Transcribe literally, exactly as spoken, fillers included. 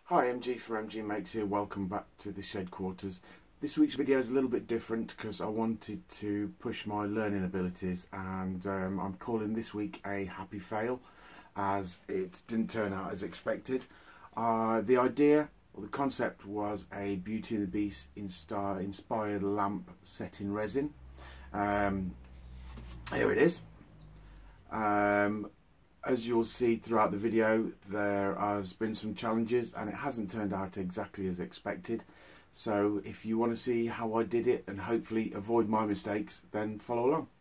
Hi, M G from Mgmakes here. Welcome back to the shed quarters. This week's video is a little bit different because I wanted to push my learning abilities, and um, I'm calling this week a happy fail as it didn't turn out as expected. Uh, the idea or the concept was a Beauty and the Beast inspired lamp set in resin. Um, here it is. Um, As you'll see throughout the video, there has been some challenges and it hasn't turned out exactly as expected. So if you want to see how I did it and hopefully avoid my mistakes, then follow along.